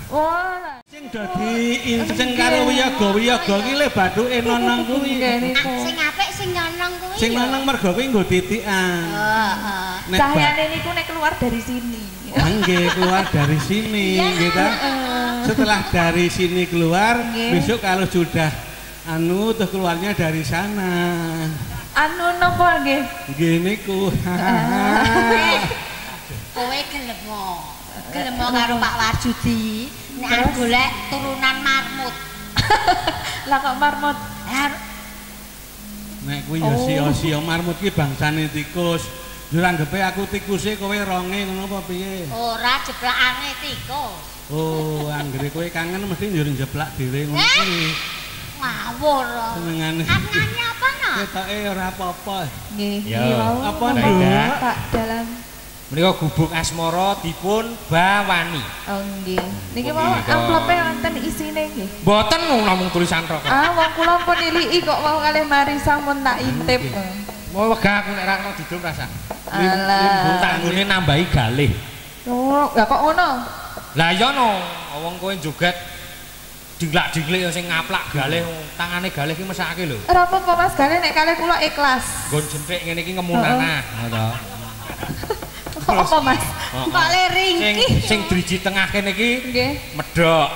Wah. Sing dadi inseng karo wiyaga-wiyaga ki le bathuke nonong kuwi. Sing apik sing nyonong kuwi. Sing nonong mergo kuwi nggo titikan. Heeh. Cahyane niku nek keluar dari sini. Nggih, keluar dari sini gitu. Setelah dari sini keluar, besok kalau sudah terus keluarnya dari sana. Anu napa nggih? Nggih niku. Kowe gelem karo Pak Warjudi nek arep golek turunan marmut. Lah kok marmut? Nek kuwi ya sia-sia marmut ki bangsane tikus. Yo anggepe aku tikuse kowe ronge ngono apa piye? Ora jeblakane tikus. Oh, anggere kowe kangen mesti njur njeblak dhewe ngono kuwi. Ngawur. Senengane. Apane apa no? Ketoke ora apa-apa. Nggih. Apa ndak? Pak dalam menika gubuk asmara dipun bawani. Oh nggih. Niki mau amplope wonten isine nggih. Mboten namung tulisan tok. Wong kula pun niliki kok mau kalih Marisa mun tak intip. Mau wegah aku nek ra kena didum rasa. Alah. Tak nggone nambahi galih. Oh, lah kok ngono? Lah iya no, wong kowe joget dinglak-dinglik sing ngaplak galih, tangane galih ki mesake lho. Ora apa-apa Mas Galih nek kalih kula ikhlas. Nggon jenthik ngene iki ngemunanah, ngono. Apa Mas? Kok le ringkih. Sing driji tengah kene iki Nggih. medhok.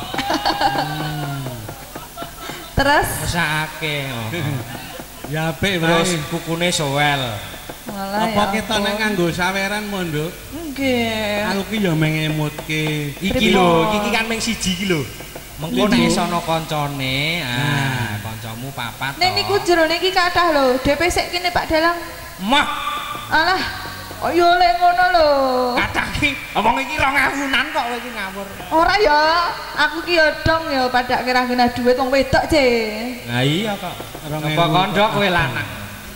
Terus Mesake. Ya apik Terus wae. kukune sowel. malah Apa kita nek nganggo saweran mondok? Nggih. Aku ki ya mengemutke. Iki lho, iki kan ming siji iki lho. Mengko nek sono kancane, kancamu papat. Nek niku jerone iki kathah lho. DP sik kene Pak Dalang. Mah, Alah. Oh yo lek ngono lho. kathah ki omong iki 2000-an kok kowe iki ngawur. Ora ya. Aku ki yo dong yo padak kira kena duit wong wedok, Ce. Lah iya kok. 2000 Apa kandha kowe lanang.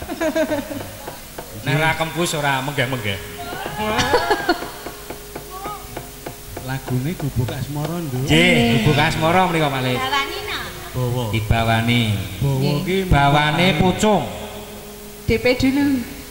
Nek ra kempus ora menggeh-menggeh. Lagune gubuk asmara nduk. Nggih, gubuk asmara mriko Pak Lis. Bawani no. Bawa. Dibawani. Bawa ki Bawane pucung. DP dulu.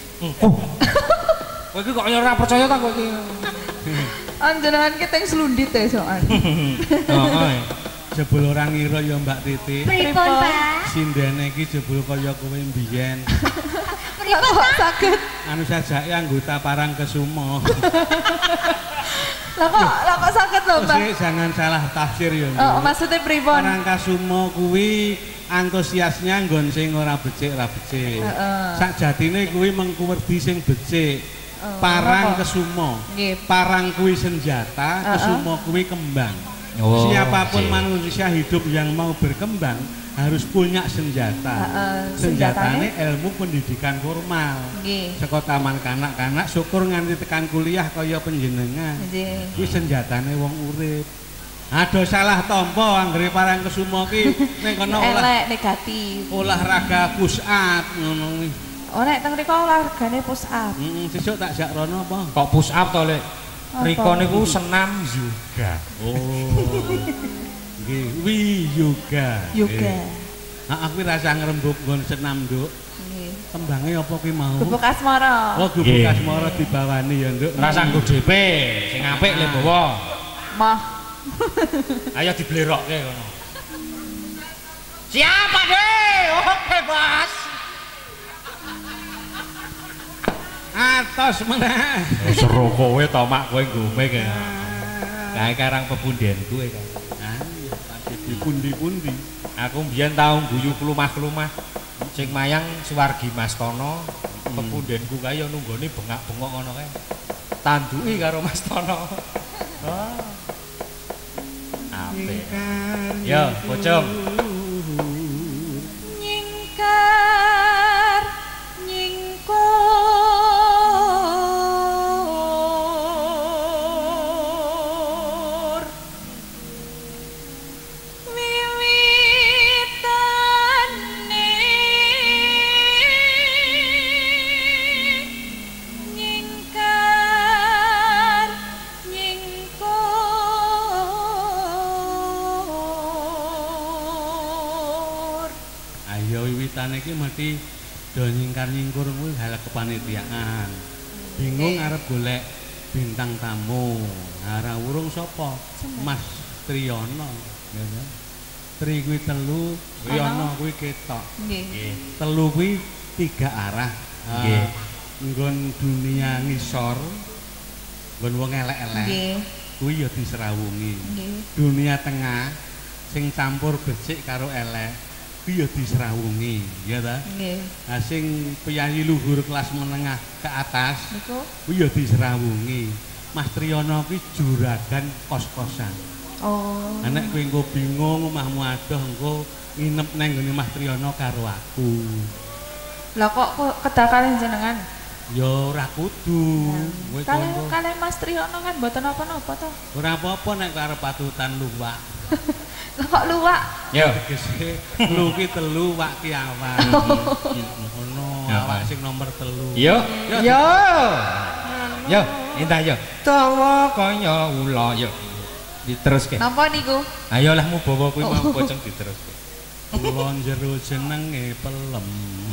Kowe iki kok ora percaya ta kowe iki. Anjenengan ki teng slundit e soal. Heeh. jebul ora ngira ya Mbak Titi. Pripun, Pak? Sindene iki jebul kaya kowe mbiyen. Pripun Kok saged? Anu sajake anggota Parangkesumo. Lah kok saged lho, Mbak? Sik jangan salah tafsir ya. Oh, maksudnya pripun? Parangkesumo kuwi antusiasnya nggon sing ora becik ra becik. Sakjatine kuwi mengkuwerdi sing becik. Parangkesumo. Parang kuwi senjata, kesumo kuwi kembang. Siapapun manusia hidup yang mau berkembang harus punya senjata. Senjatane ilmu pendidikan formal. Saka taman kanak-kanak syukur nganti tekan kuliah kaya panjenengan. Kuwi senjatane wong urip. Aduh salah tompo anggere Parangkesumo ki ning kono elek negatif. Olahraga push up ngono kuwi. Oh nek teng mriko olahragane push up. Sesuk tak jak rono apa? Kok push up to, Lek? Mriko niku senam yoga. Oh. Nggih, wi yoga. Yoga. Aku rasa ngrembug nggon senam, Nduk. Nggih. Tembange apa ki mau? Gubuk asmara. Oh, gubuk asmara dibawani ya, Nduk. Rasa nggo DP, sing apik le bawa. Mah. Ayo diblerokke ngono. Siapa deh? Oke, Bos. Atos meneh. Seru kowe to mak kowe nggume ke. Kae karang pepundhenku e kan. iya pasti dipundi-pundi. Aku mbiyen tau guyu klumah-klumah sing mayang Suwargi Mastono. Pepundhenku kae ya nunggone bengak-bengok ngono kae. Tanduki karo Mastono. Oh. Apik. Yo, pocong. Nyingkar nyingkur wiwitane nyingkar nyingkur. Ayo wiwitane iki mesti do nyingkar-nyingkur kuwi hal kepanitiaan. Bingung arep golek bintang tamu. Ora urung sapa? Mas Triyono ya. Tri kuwi telu, Yono kuwi ketok. Nggih. Telu kuwi 3 arah. Nggih. Nggon dunia ngisor, nggon wong elek-elek. Nggih. Kuwi ya diserawungi. Nggih. Dunia tengah sing campur becik karo elek, kuwi ya diserawungi, ya ta? Nggih. Nah sing piyayi luhur kelas menengah ke atas, niku kuwi ya diserawungi. Mas Triyono kuwi juragan kos-kosan. Oh. Nek kowe engko bingung omahmu adoh engko nginep nang nggone Mas Triyono karo aku. Lah kok kedah kalih jenengan? Ya ora kudu. Kalih Mas Triyono kan mboten apa-apa to. Ora apa-apa nek arep patutan luwak. Lah kok luwak? Yo, tegese lu ki telu wak ki awak. Ngono, awak sing nomor 3. Yo. Yo. Yo, entah yo. Dawa kaya ula yo. Diteruske. Napa niku? Ayolah mu bawa kuwi mau boceng diteruske. Kula jero jenenge pelem.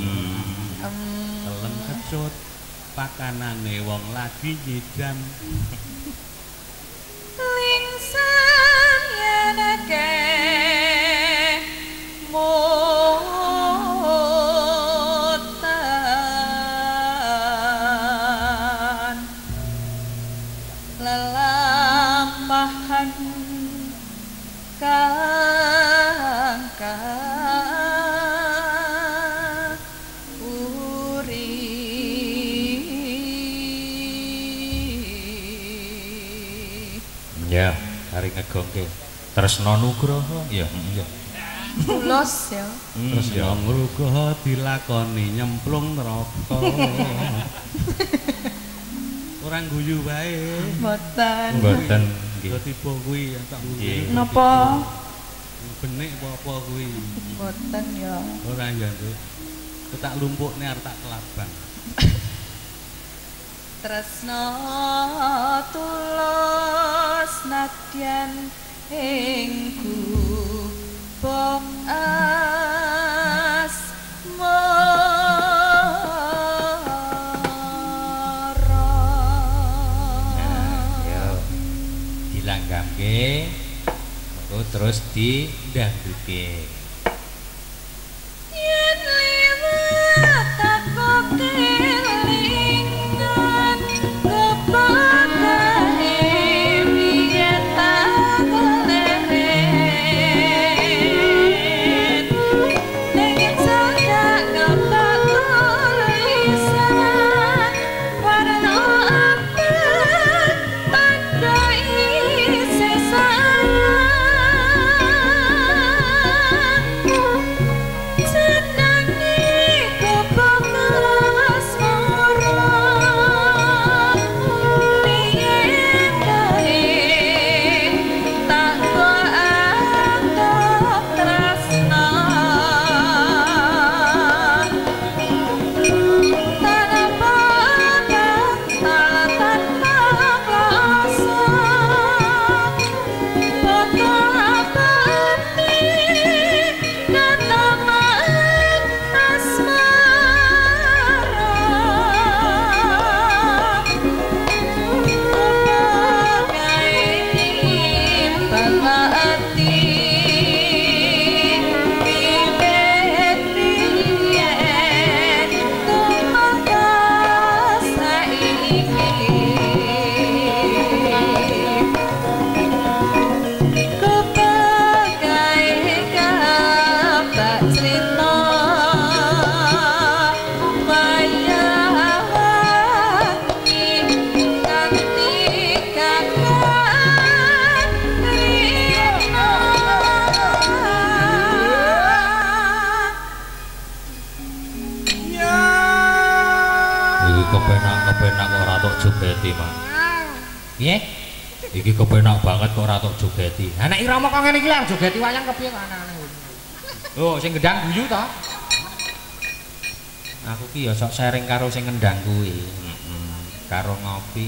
Pelem kecut pakanane wong lagi nyidam. Lingsang yen akeh mutan lelampahan ya, kari ngegongke. Tresna Nugroho, ya. Tulus ya. Tresna Nugroho dilakoni nyemplung neraka. Ora guyu wae. Mboten. Mboten nggih. Dadi tiba kuwi tak guyu. Napa? Benik apa kuwi? Mboten ya. Ora ya, Nduk. Tak lumpukne arep tak kelabang. Tresna tulus nadyan ingku bong asmara. Ya, dilanggamke terus didangduke. Yen liwat aku kelingan kepadahe biyen tak leren ning sadak ngepak tulisan warna abang tanda isi sayang kepenak kok ora tok jogeti, Mas. Piye? Iki kepenak banget kok ora tok jogeti. Ha nek irama kok ngene iki lah jogeti wayang kepiye kok aneh-aneh. Oh, sing gendang guyu to? Aku ki ya sok sharing karo sing ngendang kuwi. Karo ngopi.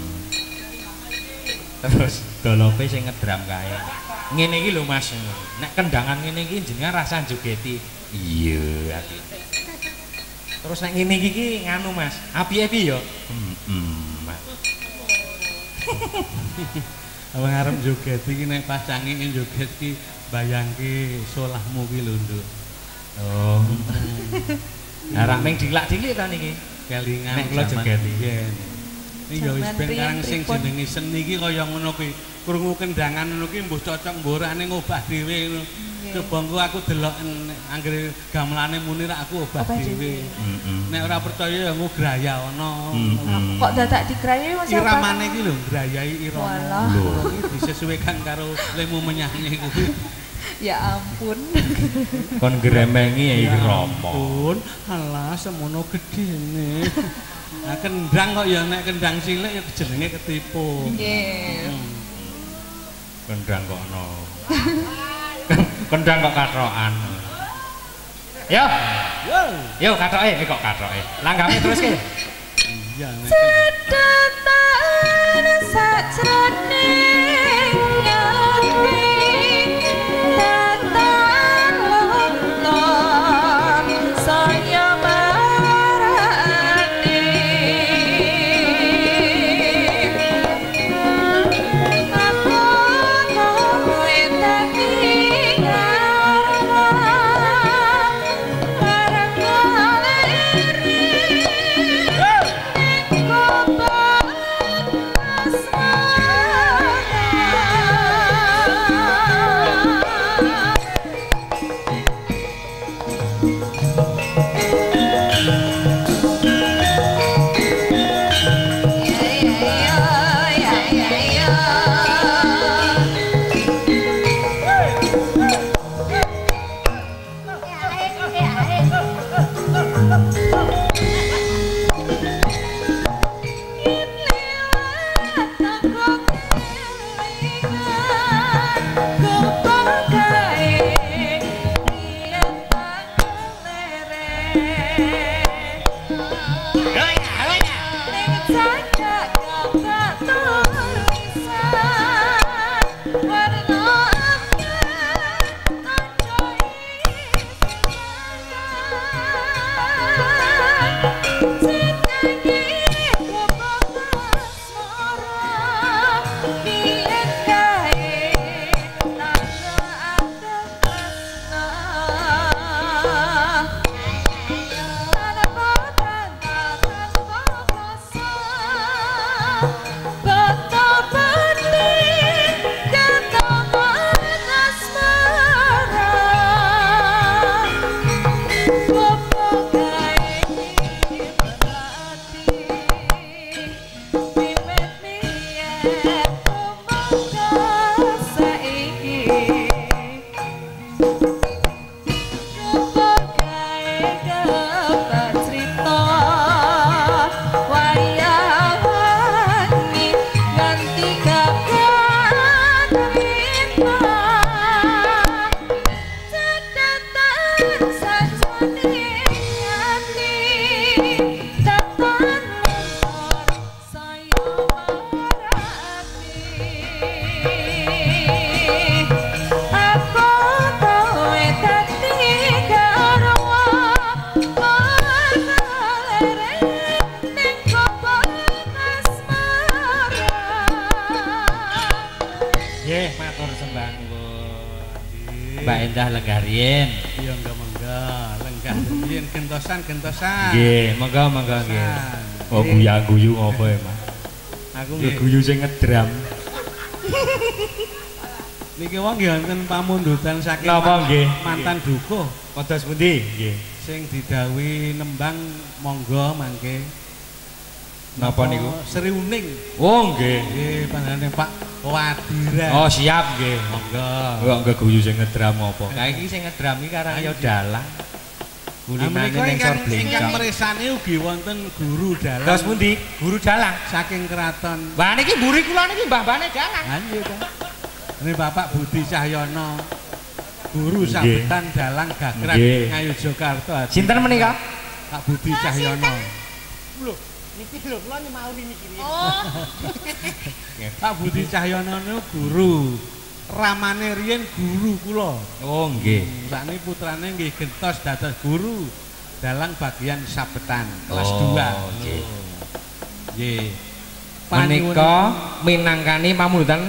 Terus dolope sing ngedram kae. Ngene iki lho Mas. Nek kendangan ngene iki jenengan rasa jogeti. Iya, ati. Terus nek ngene iki nganu Mas, apike piye ya? Wong arep joget iki nek pas cangenge joget iki bayangke solahmu ki lho, Nduk. Oh. Arek ming dilak-dilik ta niki. Kelingan nek kula joget biyen. Iki ya wis ben karang sing jenenge seni iki kaya ngono kuwi. Krungu kendangan ngono kuwi mbuh cocok mborane ngobah dhewe ngono. Coba engko aku delok anggere gamelane muni rak aku obah dhewe. Nek ora percaya ya engko graya ana. Kok dadak digrayai Mas? Iramane iki lho grayai irama. Lho, iki disesuaikan karo lemu menyanyi kuwi. Ya ampun. Kon gremengi irama. Ampun, alah semono gedene. Nah, kendang kok ya nek kendang cilik ya jenenge ketipu. Nggih. Kendang kok ono. Kendang kok katrokan. Yo. Yo kathoke iki kok kathoke. Langgame terus ki. Iya nek. Sedatan sajroning ati datan lontor saya marani aku kowe dadi Mbak Endah lenggah riyen. Iya enggak lenggah riyen gentosan. Nggih, monggo nggih. Oh guyu ngopo ya, Mas? Aku nggih guyu sing ngedram. Niki wong nggih wonten pamundutan saking mantan dukuh. Kados pundi? Nggih. Sing didhawuhi nembang monggo mangke. Napa niku? Sri Uning. Oh nggih. Nggih, panjenengan Pak Wadiran. Oh siap nggih. Monggo. Kok nggih guyu sing ngedram apa? Kae iki sing ngedram iki karang ya dalang. Kulinane ning sor blengkang. Ingkang mresani ugi wonten guru dalang. Terus pundi? Guru dalang saking keraton. Wah niki mburi kula niki mbah-mbahane dalang. Ha nggih to. Ini Bapak Budi Cahyono. Guru sambutan dalang Gagrak Ngayogyakarta. Sinten menika? Pak Budi Cahyono. Lho, niki lho kula nyemauri niki. Oh. Pak Budi Cahyono niku guru. Ramane riyen guru kula. Oh nggih. Sakniki putrane nggih gentos dados guru dalang bagian sabetan kelas 2. Nggih. Nggih. Menika minangkani pamundutan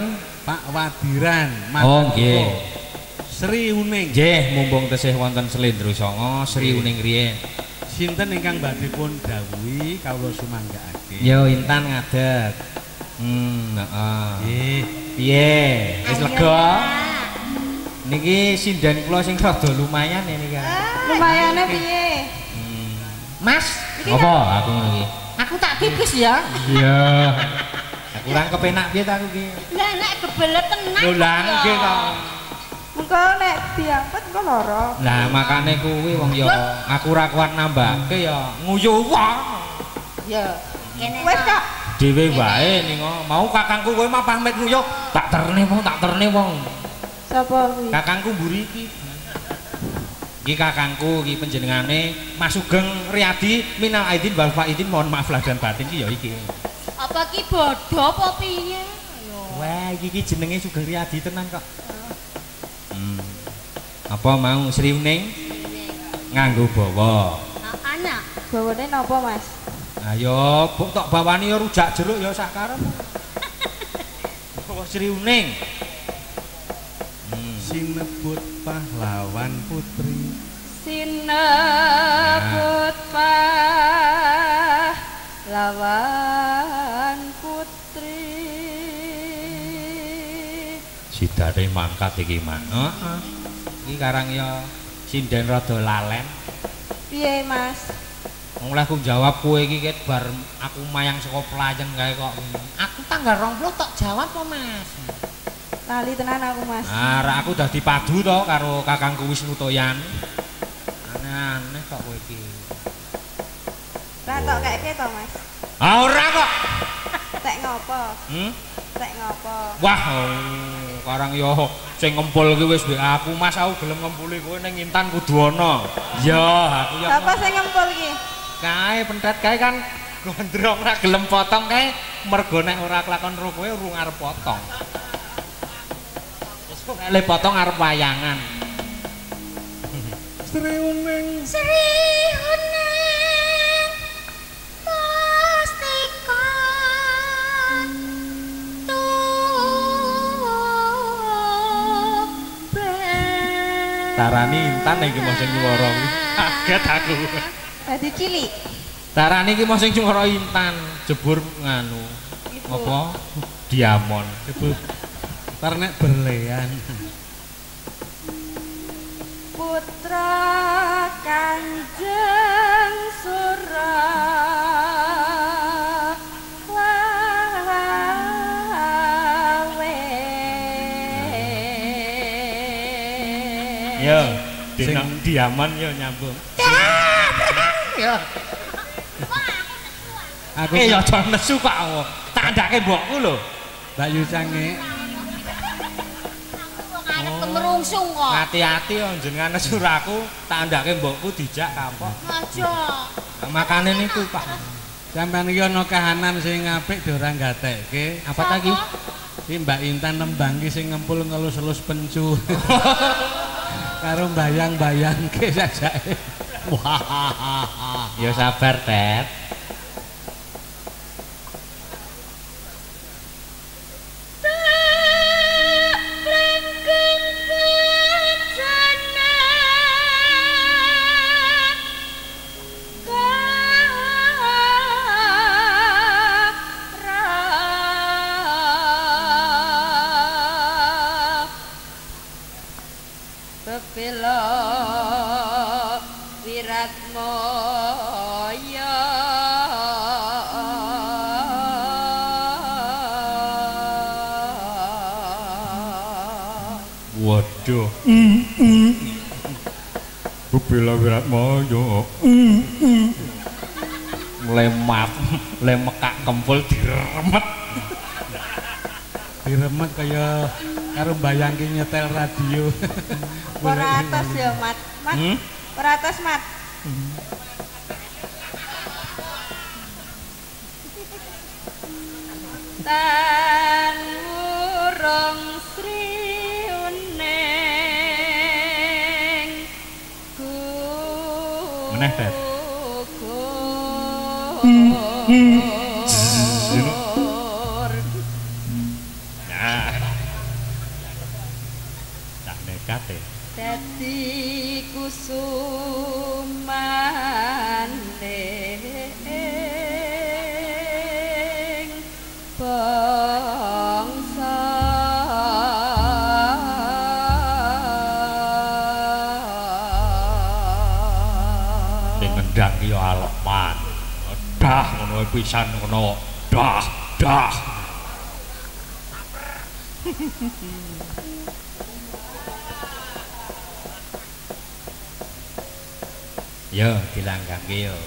Pak Wadiran. Oh nggih. Sri Uning. Nggih, mumpung tesih wonten Slendro Songo, Sri Uning riyen. Sinten ingkang badhe pun dawuhi kawula sumanggakake. Yo Intan ngadeg. Heeh. Nggih. Piye? Wis lega? Niki sinden kula sing rada lumayan niki kan. Lumayane piye? Mas, Apa aku ngono iki? aku tak pipis ya. Iya. Kurang kepenak piye ta aku iki? Lah nek kebelet tenan. Lho lah nggih to. Engko nek diangkut engko lara. Lah makane kuwi wong ya aku ora kuat nambahke ya nguyuh wae. Ya, kene. Wis kok. Dhewe wae ningo. Mau kakangku kowe mah pamit nguyuh, tak terne wong. Sapa kuwi? Kakangku mburi iki. Iki kakangku iki panjenengane Mas Sugeng Riyadi minal aidin wal faidin, mohon maaf lahir dan batin iki ya iki. Apa ki bodho apa piye? Wah, iki jenenge Sugeng Riyadi tenan kok. Apa mau Sri Uning nganggo bawa? Anak. Bawane napa, Mas? Ayo, bok tok bawani ya rujak jeruk ya sak karep. Bawa Sri Uning. Sinebut pahlawan putri. Sinebut pahlawan putri. Sidare mangkat iki man. Heeh. Iki karang ya sinden rada lalen. Piye, Mas? Wong lek aku jawab kowe iki ket bar aku mayang saka pelayan kae kok. Aku tanggal 20 tok jawab apa, Mas? Lali tenan aku, Mas. Aku dadi padu to karo kakangku Wisnu Toyan. Aneh-aneh kok kowe iki. Ra tok keke to, Mas. Ah ora kok. Tek ngopo? Tek ngopo? Wah, karang yo sing ngempul ki wis mbek aku, Mas. Aku gelem ngempuli kowe ning Intan kudu ana. Ya, aku yo. Sapa sing ngempul ki? Kae pentet kae kan gondrong ora gelem potong kae mergo nek ora kelakon karo kowe urung arep potong. Nek le potong arep wayangan. Sri Uning. Sri Uning mustika Tarani Intan iki mau sing nyuwara kuwi. Kaget aku. Dadi cilik. Tarani iki mau sing nyuwara Intan, jebur nganu. Apa? Diamond. Jebul tarnek berlean. Putra Kanjeng Surawawe. Yo, sing diamond yo nyambung. Yo. Aku Ya aja nesu Pak. Tak ndake mbokku lho. Mbak Yusange. Kemerungsung kok. Hati-hati yo jenengan nesu aku, tak ndake mbokku dijak kapok. Aja. Makane niku Pak. Sampeyan iki ana kahanan sing apik do ora gatekke. Apa ta iki? Iki Mbak Intan nembang ki sing ngempul ngelus-elus pencu. Karo bayang-bayangke sajake. Wah. Ya sabar, Tet. Bebela Wiratmaya. Waduh. Bebela Wiratmaya. Lemat, lemekak kempul diremet. Diremet kaya karo bayangke nyetel radio. Ora atos ya, Mat. Mat. Ora atos, Mat. Tan urung Sri Uning Meneh, Tet. Gugur. Nah, Kate. Dadi kusuman bangsa ngendang ya alepan dah ngono pisan ngono dah yo dilanggangke yo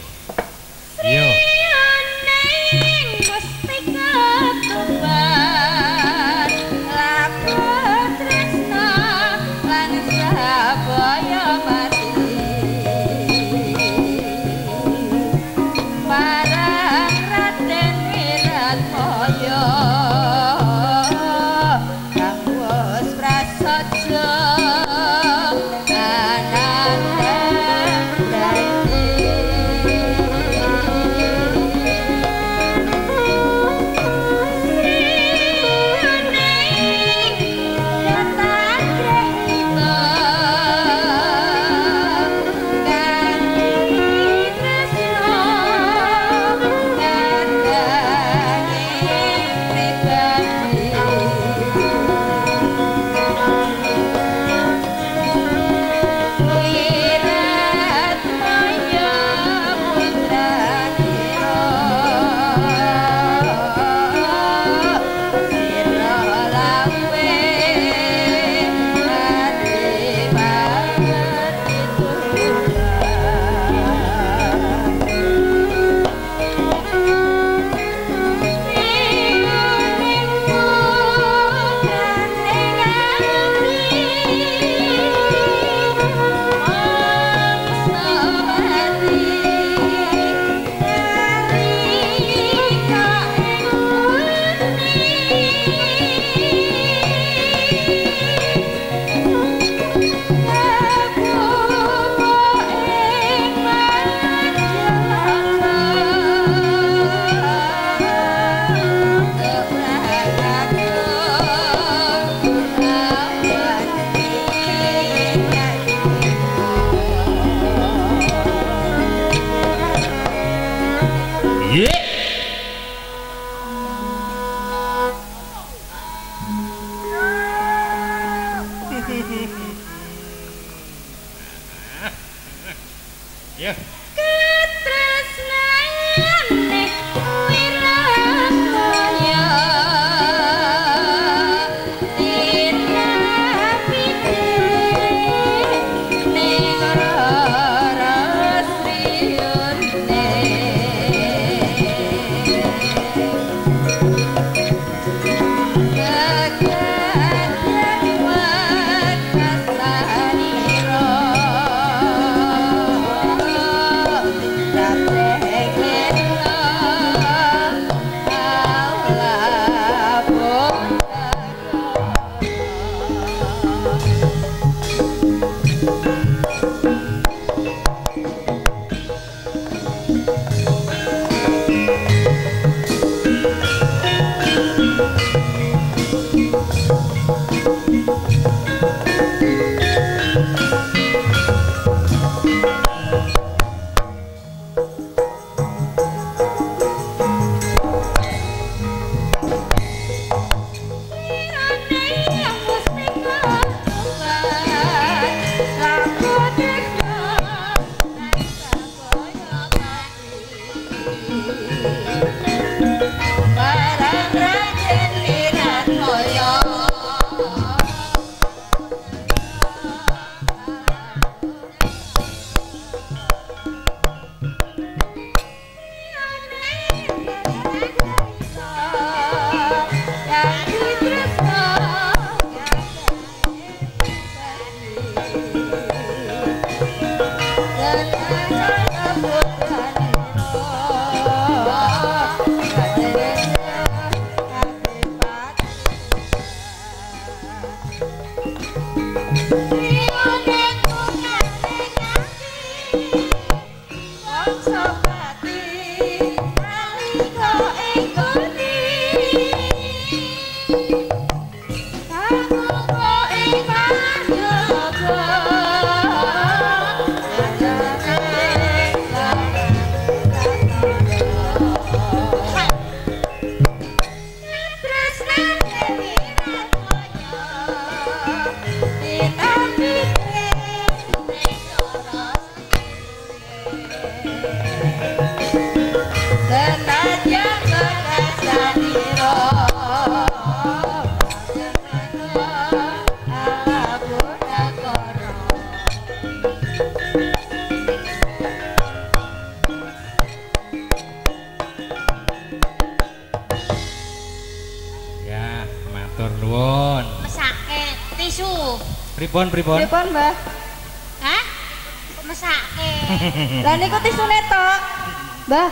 lho. Pripun? Pripun, Mbah? Hah? Mesake. Lah niku tisune tok. Mbah.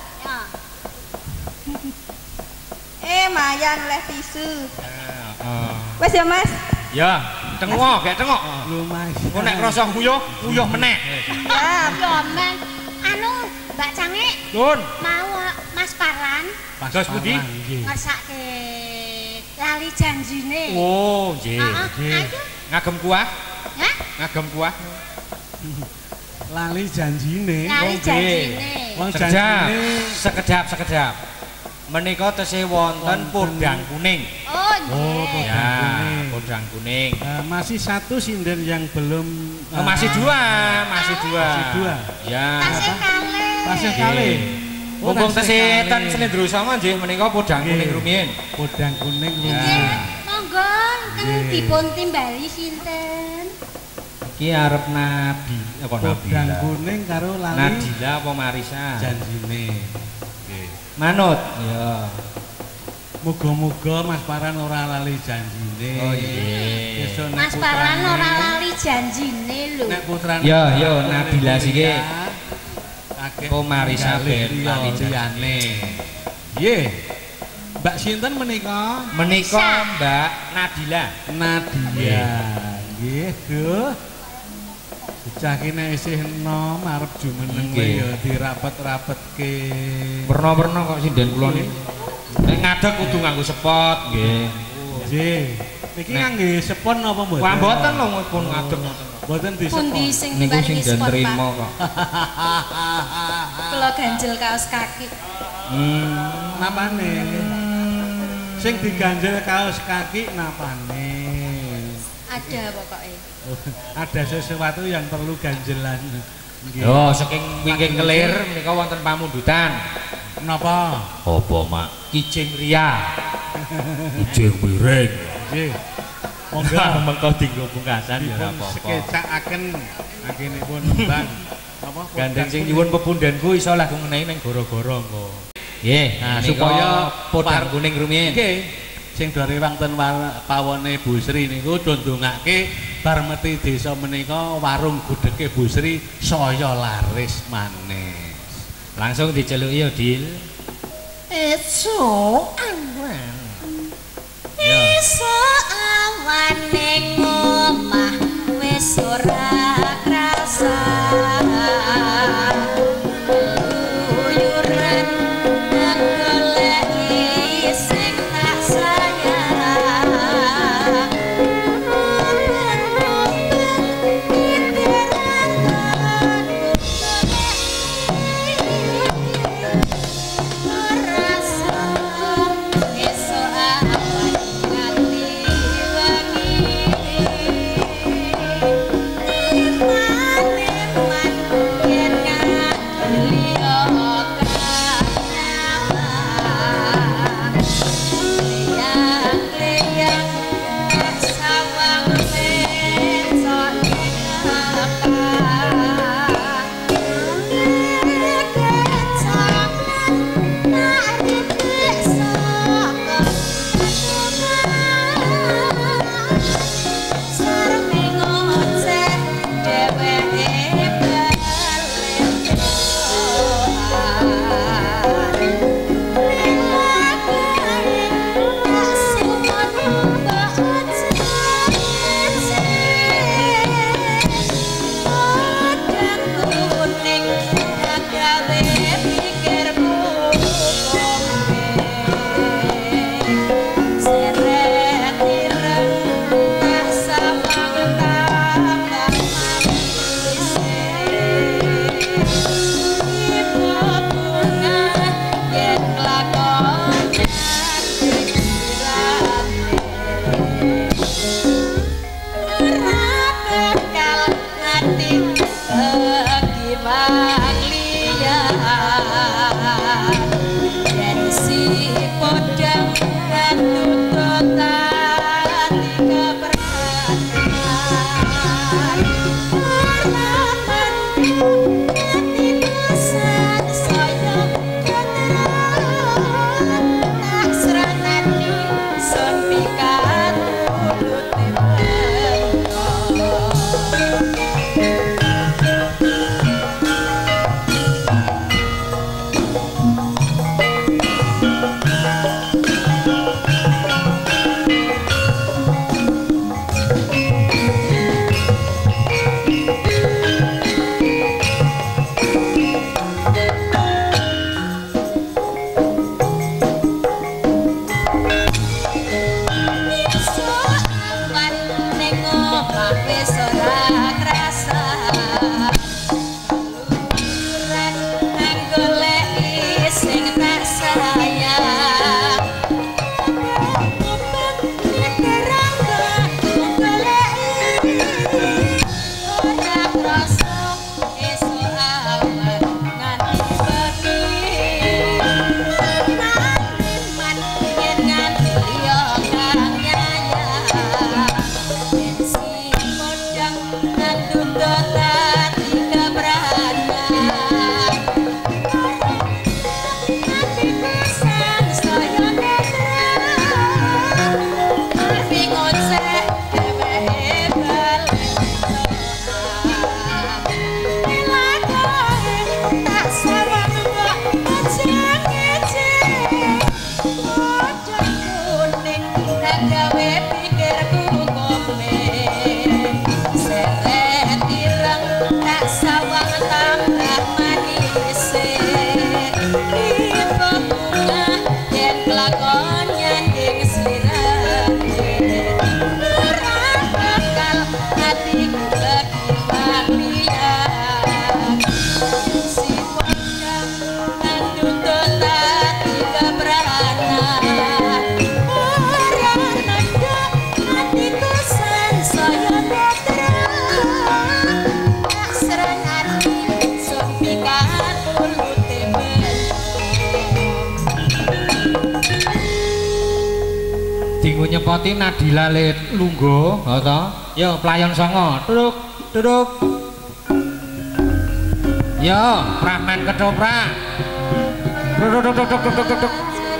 Ya. Mayan oleh tisu. Heeh. Wes ya, Mas. Ya, tengok, gek tengok. Lho Mas. Kok nek krasa nguyuh meneh. Ya. Yo men. Anu, Mbak Cangik. Nun. Mau Mas Parlan Dos pundi? ngersake lali janjine. Oh, nggih. Ayo. Ngagem kuah? Hah? Ngagem kuah. Lali janjine. Lali janjine. Wong Sekedap, janjine sekedap. Menika tesih wonten podang kuning. Oh, Oh, nggih. podang Ya, kuning. podang kuning. Masih satu sinden yang belum Masih dua, masih dua. Masih dua. Ya. Tasih kalih. Tasih kalih. Oh, Mumpung tasih tesih ten kalih. Slendro Songo nggih menika podang Nggih. kuning rumiyin. Podang kuning Nggih, rumiyin. monggo Nggih. kang dipun timbali sinten? Iki arep Nabi, apa Podang Nabila? kuning karo lali Nadila apa Marisa? janjine. Nggih. Manut. Ya. Muga-muga Mas Paran ora lali janjine. Oh iya. Besok nek Mas Parlan putrane- ora lali janjine lho. Nek putrane Ya, ya, Nabila siki. Akeh Oh, Marisa ngalih ben liya lali liyane. Nggih. Mbak sinten menika? Menika Mbak Nadila. Nadia. Nggih, Duh. Bocah ki nek isih enom arep jumeneng Nggih. ya dirapet-rapetke. Werna-werna kok sinden kula niki. Nek ngadeg kudu nganggo sepot nggih. Nggih. Niki Nek- ngangge sepon apa mboten? Wah mboten lho pun ngadeg ngoten. Mboten Pundi disepon. sing Niku sing paringi den spot, trima Pak? kok. Kula ganjel kaos kaki. Napane? Sing diganjel kaos kaki napane? Ada pokoknya. Ada sesuatu yang perlu ganjelan. Nggih. Yo saking wingking kelir menika wonten pamundutan. Napa? Apa mak? Kijing Ria. Kijing miring. Nggih. Monggo Monggo mengko dinggo pungkasan ya ora dipun apa-apa. sketsaken anggenipun nembang. Apa? Gandeng sing nyuwun pepundenku iso lagu ngenehi ning goro-goro engko. Nggih, Nah, menika supaya podang kuning rumiyin. Nggih. Sing dari wonten pawone Bu Sri niku ndongake bar meti desa menika warung gudhege Bu Sri saya laris manis. Langsung diceluki ya, Dil. Esok awan. Esok awan ning omah wis ora krasa. Uyuran goleki sing tak sayang. Esok awan nganti wengi. nyepoti Nadila le lungguh, ha to? Yo pelayan songo, duduk, duduk. Yo, pramen ketoprak. Duduk, duduk, duduk, duduk, duduk.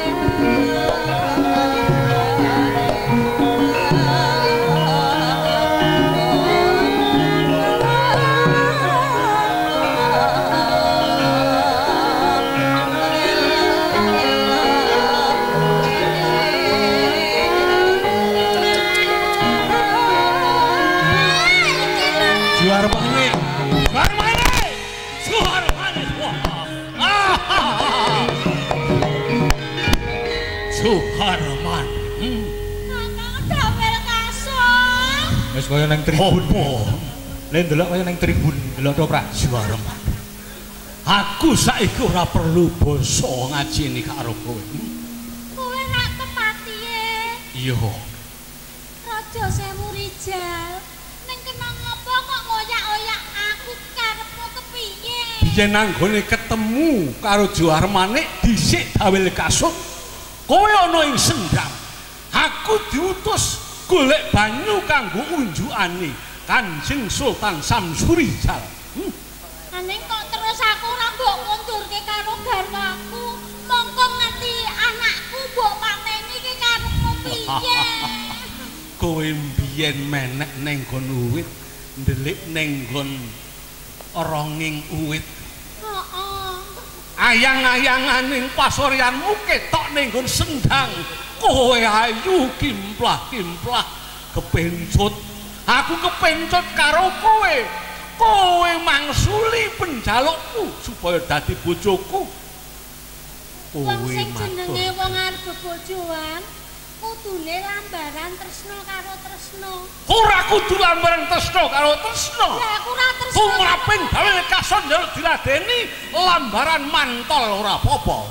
Suharman. Kakang damel kasong. Wis kaya nang tribun. Le ndelok kaya nang tribun, ndelok toprak. Suharman. Aku saiki ora perlu basa ngajeni karo kowe. Kowe rak kepatihe. Iya. Raja Sewu Rijal. Ning kena ngopo kok ngoyak-oyak aku karepmu kepiye? Biyen nanggone ketemu karo Juwarmane dhisik dawel kasuk. Kowe ana ing Sendhang. Aku diutus golek banyu kanggo unjukane Kanjeng Sultan Samsurijal. Aning kok terus aku ora mbok kondurke karo garwaku. Mongko nganti anakku mbok pateni iki karepmu piye? Kowe mbiyen menek ning nggon uwit, ndelik ning nggon ronging uwit. Heeh. Ayang-ayanganing pasoryanmu ketok ning nggon Sendhang. Kowe ayu kimplah-kimplah kepencut. Aku kepencut karo kowe. Kowe mangsuli penjalukku supaya dadi bojoku. Wong sing jenenge wong arep bebojoan kudune lambaran tresno karo tresno. Ora kudu lambaran tresno karo tresno. Lah aku ora tresno. Tumraping gawe kason njaluk diladeni lambaran mantol ora apa-apa.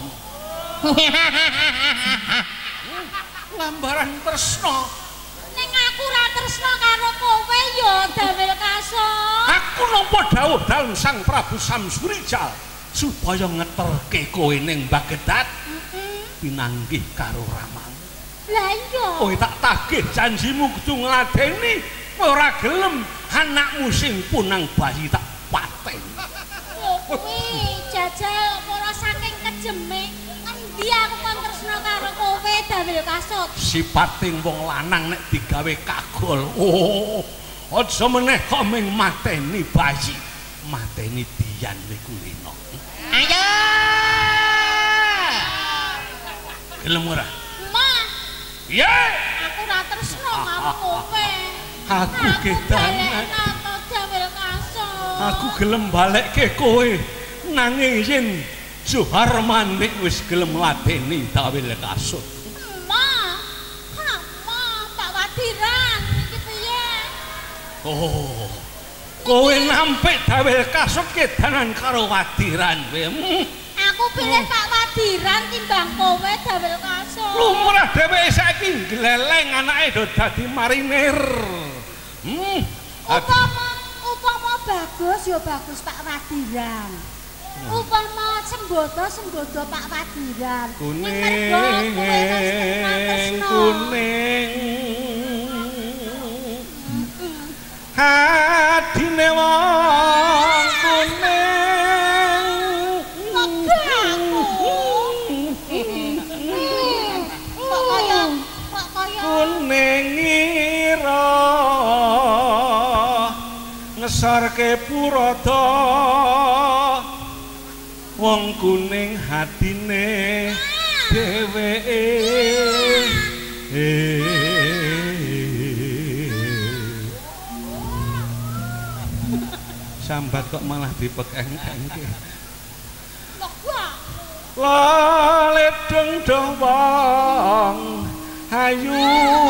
Lambaran tresno. Ning aku ora tresno karo kowe ya damel kason. Aku nampa dawuh dalem Sang Prabu Samsurijal supaya ngeterke kowe ning Bagedad pinanggih karo Rama. Lah iya. Kowe tak tagih janjimu kudu ngladeni, ora gelem anakmu sing punang bayi tak paten. Kuwi jajal ora saking kejeme. Endi aku kon tresno karo kowe damel kasut. Sipating wong lanang nek digawe kagol. Oh, aja meneh kok ming mateni bayi, mateni Dian Mikulina. Ayo. Gelem ora? Ya, aku ora tresno karo kowe. Aku kedanan. Aku gelem balekke kowe. Nanging yen Juharman nek wis gelem ladeni dawil kasut. Ma, Pak Wadiran iki piye? Oh. Kowe nampik dawil kasut kedanan karo Wadiran kowe. Aku pilih Pak Wadiran timbang kowe dawel kasut. Lumrah dheweke saiki gleleng anake do dadi marinir. Upama bagus ya bagus Pak Wadiran. Upama sembodo Pak Wadiran. Kuning, kuning. Hadine wong kuning. Kuning ira ngesarke Purada wong kuning hatine dheweke sambat kok malah dipekeng-engke lalet dong wong ayu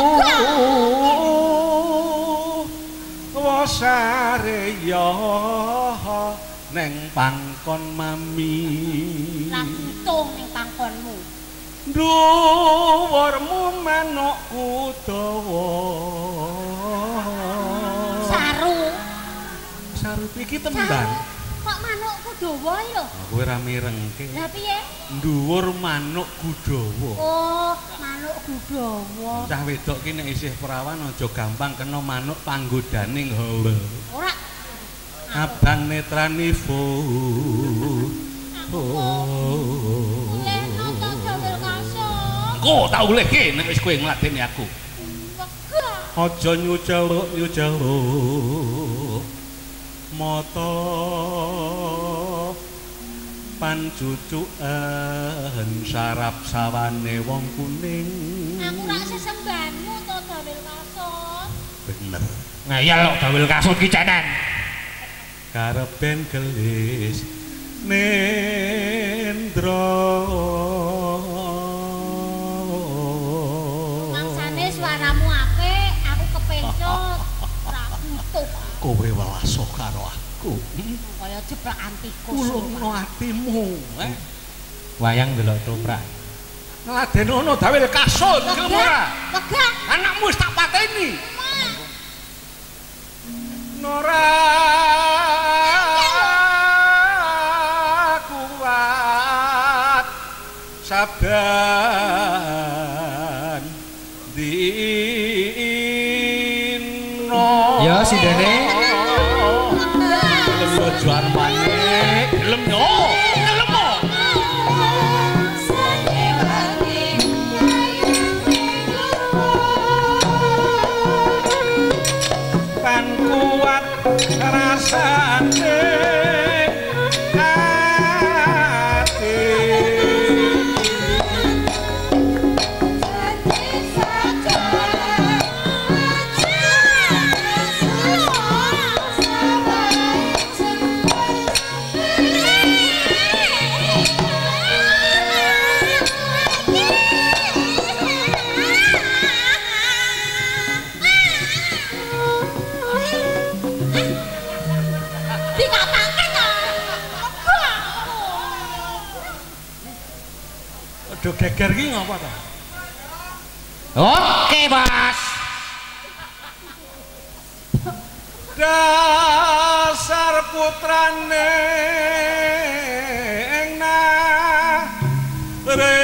wasare ya neng pangkon mami langsung ning pangkonmu dhuwurmu manukku dawa saru saru iki tembang Kok manukku dawa lho? Kowe ra mirengke. Lah piye? Dhuwur manuk Gudawa. Oh, manuk Gudawa. Cah wedok ki nek isih perawan aja gampang kena manuk panggodaning hawa. Ora. Abang netranivo. Leno to gawe kasut. Kok tak olehke nek wis kowe ngladeni aku. Wegah. Aja nyuceluk mata pancucuken sarap sawane wong kuning. Aku rak sesembanmu to gawe kasut. Bener. Ngayal kok gawe kasut ki cenen. Karepen gelis nendra. Mangsane suaramu apik, aku kepencut. Ora butuh. Kowe welaso karo aku. Kaya jeprakan tikus. Kulungno atimu, Wayang delok toprak. Ngladenono dawel kasut, gelem ora? Wegah. Anakmu wis tak pateni. Nora kuat saban dino. Ya sindene. Gelem yo juar manik, gelem yo, gelem yo. Pan kuat rasane ati. Aduh geger ki ngapa to? Oke, Bos. Dasar putrane nare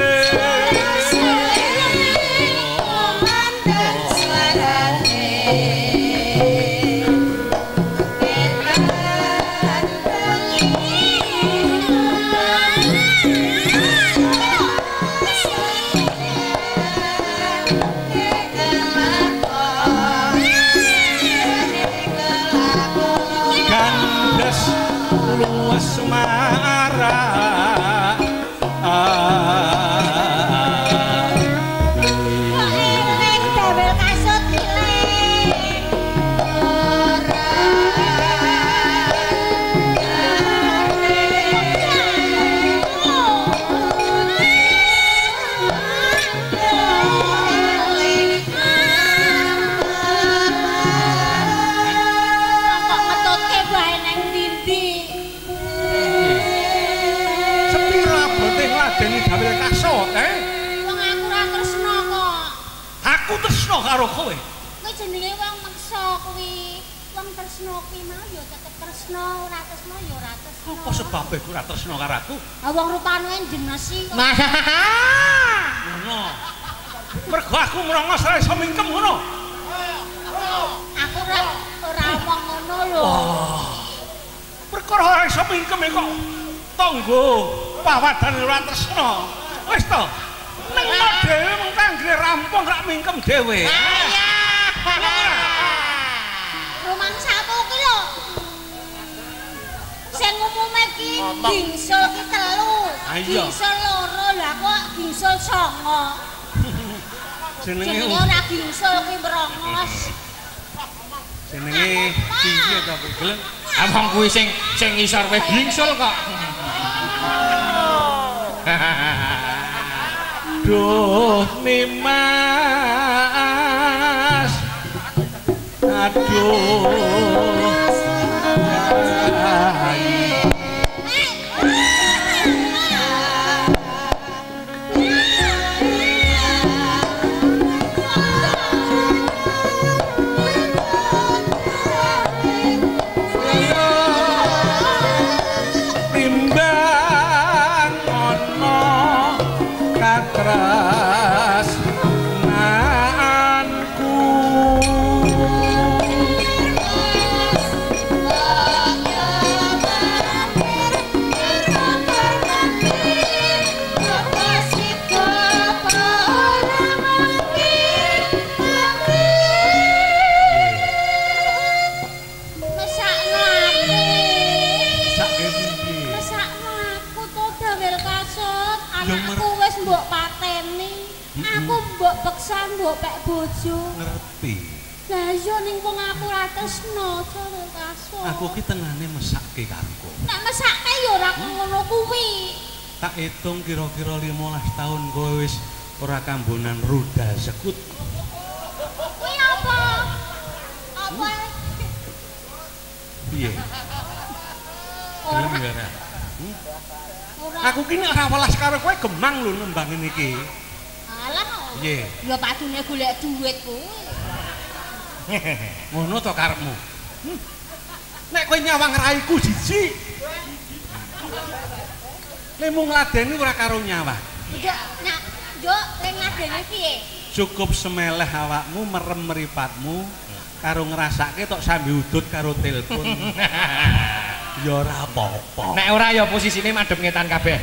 luwes marah Gawe kasut milih. Kok ngetutke bae nang ndi-ndi. sepira bote ngladeni gawe kasut Wong aku ora tresno kok. aku tresno karo kowe Kuwi jenenge wong meksa kuwi. Wong tresno kuwi mau ya tetep tresno, ora tresno ya ora tresno. apa sebabe kowe ora tresno karo aku Ah wong rupane jenesi kok. ngono mergo aku mrongos ora iso mingkem ngono Aku ora omong ngono lho. perkara ora iso mingkem kok tanggo pawadan ora tresno wis to nengno dhewe mung kanggre rampung rak mingkem dhewe Rumangsamu ki lho. Sing umume ki gingsul ki 3. Iya. Gingsul 2 lha kok gingsul 9. jenenge Jenenge ora gingsul ki merongos. jenenge piye to kowe gelem Abang kuwi sing ngisor kowe blingsul kok. Duh Nimas aduh mbok pek bojo. Ngerti. Lah iya ning wong aku ra tresno jare kasuk. Aku ki tengane mesake karo. Nek mesake ya ora ngono kuwi. Tak hitung kira-kira 15 tahun kowe wis ora kambonan roda sekut. Kuwi apa? Apa? Piye? Ora. Ora. Aku ki nek ora welas karo kowe gemang lho nembang ngene iki. Alah. Piye? Ya padune golek duit kuwi. Ngono to karepmu. Nek kowe nyawang raiku jijik. Lemu ngladeni ora karo nyawang. Yo ning ngadene piye? Cukup semeleh awakmu merem mripatmu karo ngrasake tok sambil udut karo telepon. Ya ora apa-apa. Nek ora ya posisine madhep ngetan kabeh.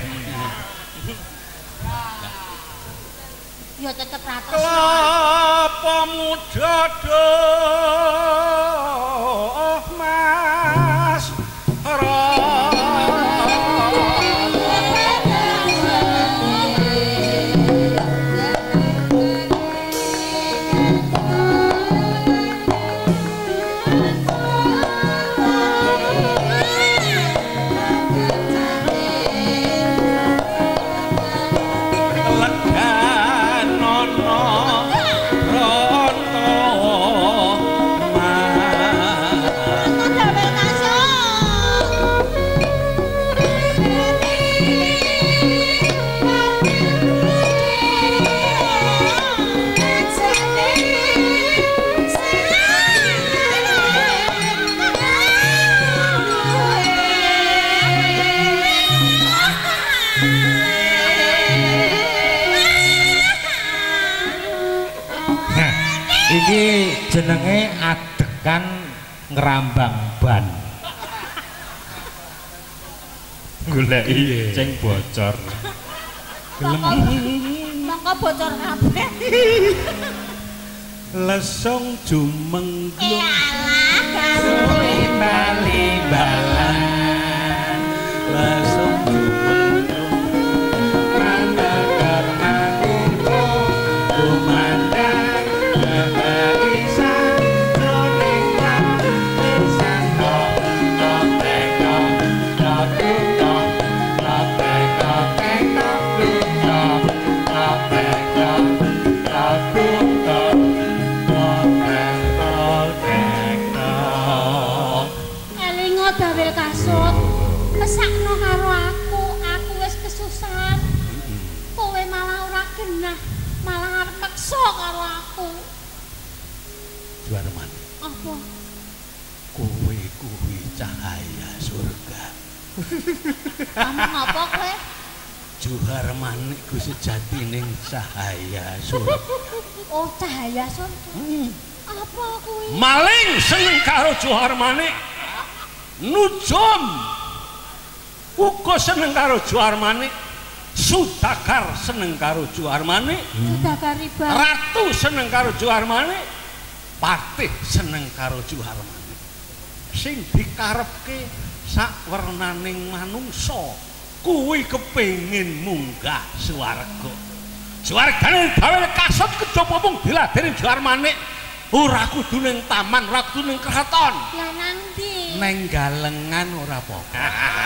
Ya tetep ratus. Kelapa muda doh Mas Iki jenenge adegan ngerambang ban. Goleki sing bocor. gelem Mongko bocor kabeh. lesung jumenglung Alah, gawe bali balan lesung jumenglung mandagar manungko kumandang kebaisan joning pisan tok teko tok teko tok teko tok teko tok teko elingo dawel kasut. Mesakno karo aku wis kesusahan. Kowe malah ora genah, malah arep meksa karo aku. Juarman, Apa? kowe kuwi cahaya surga. Ngomong apa kowe? Juharman iku sejatining cahaya surga. Oh, cahaya surga. Apa kuwi? Maling seneng karo Juharmane. Nujum uga seneng karo Juharmane. Sudakar seneng karo Juharmane. Sudakar riba. Ratu seneng karo Juharmane. Patih seneng karo Juharmane. Sing dikarepke sakwernaning manungsa kuwi kepengin munggah swarga. Swargane dawel kasut kejaba mung diladeni Juharmane. Ora kudu ning taman, ora kudu ning kraton. Lah nang ndi? Neng galengan ora apa-apa.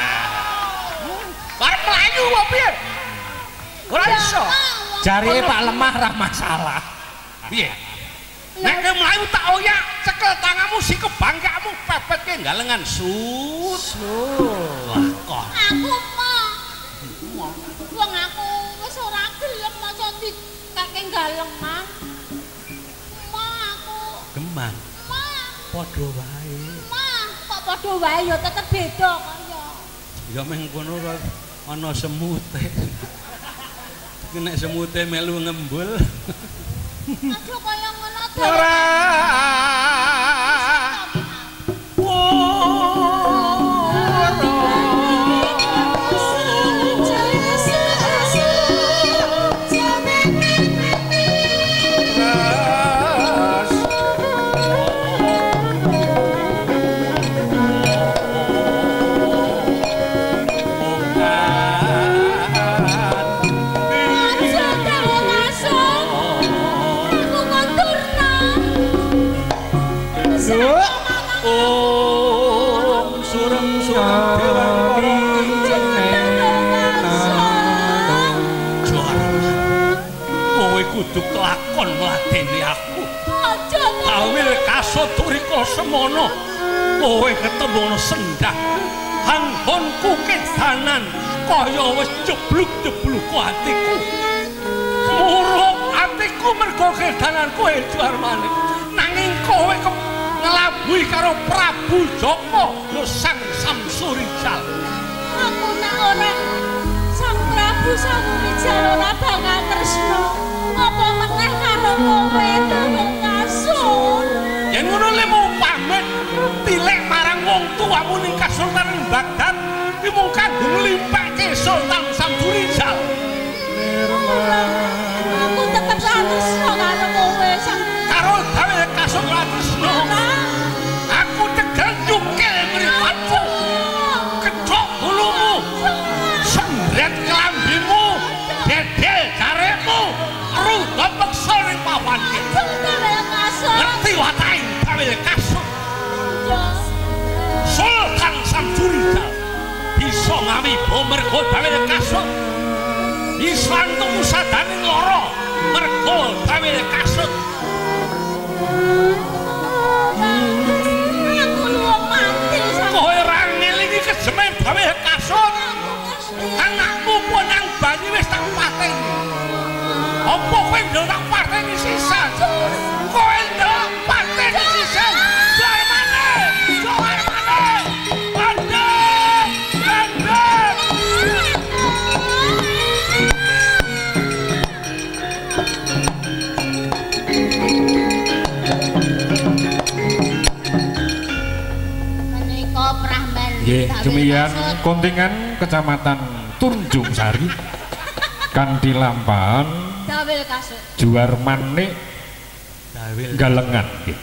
Arep mlayu apa piye? Ora iso. Jari Pak Lemah ra masalah. Piye? Nek kowe mlayu tak oyak, cekel tanganmu si kebangkamu pepetke galengan sut. Wah, kok. Aku mah. Wong aku wis ora gelem maca dikake galengan. Mah aku. Gemang Mah, padha wae. mah kok padha wae ya tetep beda kaya. Ya meng kono ana semute. Nek semute melu ngembul. Aduh kaya ngono to. Ora. Aku kok Om surem surem dewa kowe kudu kelakon ngladeni aku. Awil kasodurika semono kowe ketemu sendang hanggonku kedanan kaya wis jebluk-jebluk atiku. Muruk atiku mergo kedananku Juarmane. Nanging kowe ngelabuhi karo Prabu Joko lho Sang Samsurijal. Aku nek ora Sang Prabu Samsurijal ora bakal tresno apa meneh karo kowe Kasur. Yen ngono le mau pamit tilek marang wong tuamu ning Kasultanan Baghdad iki mung kanggo nglimpake Sultan Samsurijal. Aku tetep tresno karo kowe Sang karo gawe kasuk tresno. Aku tegel nyukil mripatmu. Kedhok bulumu. Sembret kelambimu. Dedel jaremu. Rudha peksa ning papan iki. Ngerti wae gawe kasuk. Sultan Samsurijal bisa ngamibo mergo gawe kasuk. Bisa entuk sadane lara mergo gawe kasuk. Aku luwih mati Kowe ora ngelingi kejeme gawe kasut. Anakmu pun nang banyu wis tak pateni. Apa kowe ndok tak pateni sisan? Kowe ndok pateni sisan. Joe mana? Anda! menika Prahman. Nggih, demikian kontingen Kecamatan Tunjung Sari kanthi lampahan Dawil Kasuk. Juarmane Galengan nggih.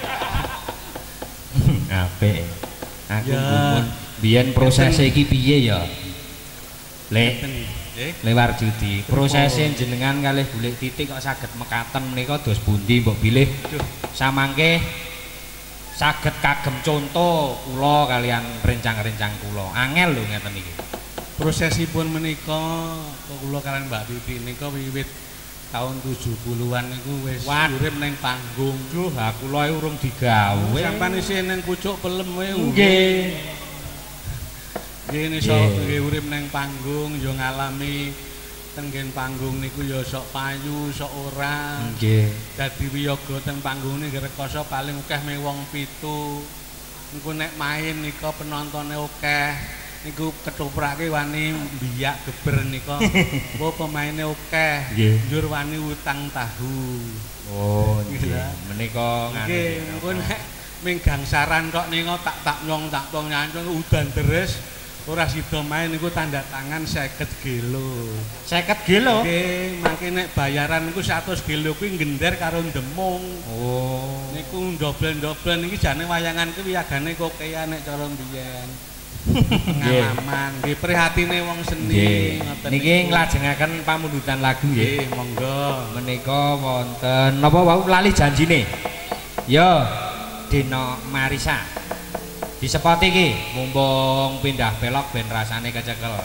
Apik. Aku gumun biyen proses iki piye ya? Lek lewar judi. Prosese jenengan kalih Bulik Titik kok saged mekaten menika dos pundi mbok bilih samangke saged kagem contoh kula kalian rencang-rencang kula. Angel lho ngeten iki. Prosesipun menika kula kalian Mbak Titi nika wiwit tahun 70-an niku wis urip ning panggung. Duh, ha kula urung digawe. Sampeyan isih ning pucuk pelem wae. Nggih. Nggih niso nggih urip ning panggung ya ngalami tenggen panggung niku ya sok payu, sok ora. Nggih. Dadi wiyaga teng panggungane rekoso paling akeh me wong 7. Engko nek main nika penontone akeh. Niku ketuprake wani mbiyak geber nika. Apa pemaine akeh. Njur wani utang tahu. Oh, nggih. Menika ngene. Nggih, engko nek ming gangsaran kok nika tak nyong tak tong nyancung udan deres. Ora sida main niku tanda tangan 50 kilo. 50 kilo? Nggih, mangke nek bayaran niku 100 kilo kuwi ngender karo ndemung. Oh. Niku ndobel-ndobel niki jane wayangan kuwi wiyagane kokean nek cara mbiyen. Pengalaman nggih prihatine wong seni ngoten niki nglajengaken pamundutan lagu nggih monggo menika wonten napa wau lali janjine ya Dina Marisa disepot iki mumpung pindah belok ben rasane kecekel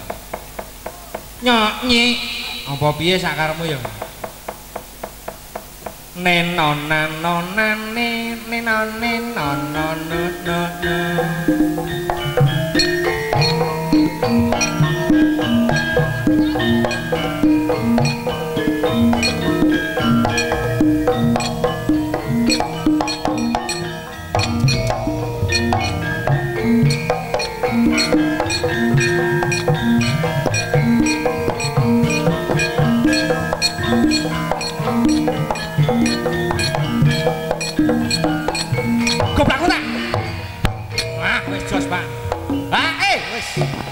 nyok apa piye sakarepmu ya nenonanonane goblak tak? Wah, wis jos, Pak. Wis.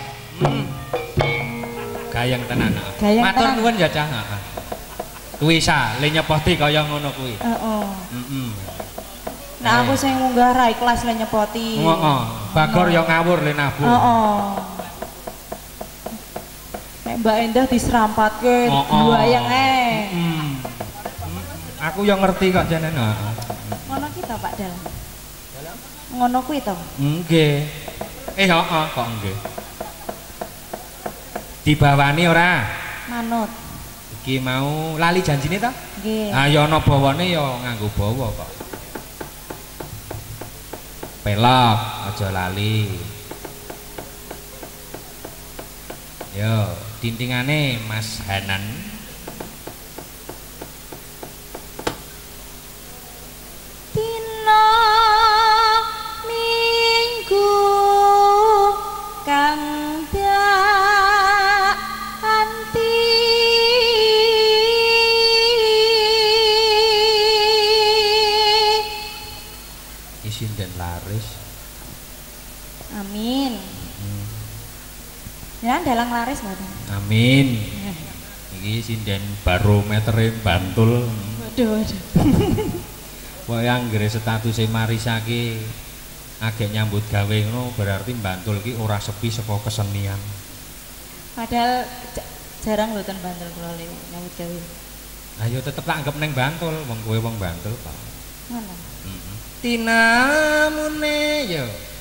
Gayeng tenan. Matur nuwun ya, Cah. Kuwi sa, le nyepoti kaya ngono kuwi. Heeh. Heeh. Nek aku sing munggah ra ikhlas le nyepoti. Heeh. Bagor ya ngawur le nabung. Heeh. Nek Mbak Endah diserampatke wayang Aku yang ngerti kok jenen. Ngono kita Pak Dal. Ngono kuwi to? Nggih. Heeh, kok nggih. Dibawani ora? Manut. Iki mau lali janjine to? Nggih. Ah ya ana bawane ya nganggo bawa kok. Pelok aja lali. Yo, tintingane Mas Hanan. Dina Minggu kang anti isin dan laris. Amin. Ya dalang laris mboten. Amin. Iki sinden barometere Bantul. Waduh. Kok anggere statuse Marisa ki agek nyambut gawe ngono berarti Bantul ki ora sepi saka kesenian. Padahal jarang lho ten Bantul kula nyambut gawe. Ayo tetep tak anggap neng Bantul, wong kowe wong Bantul kok. Ngono. Tinamune yo.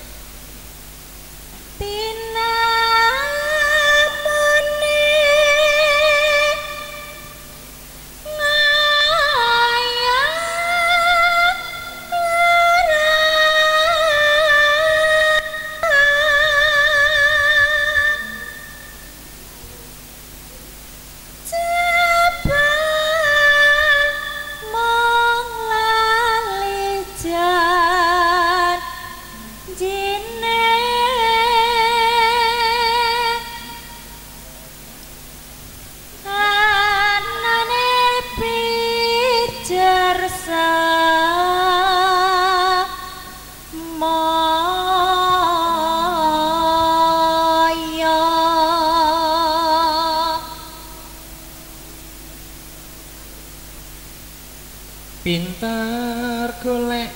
Pinter golek,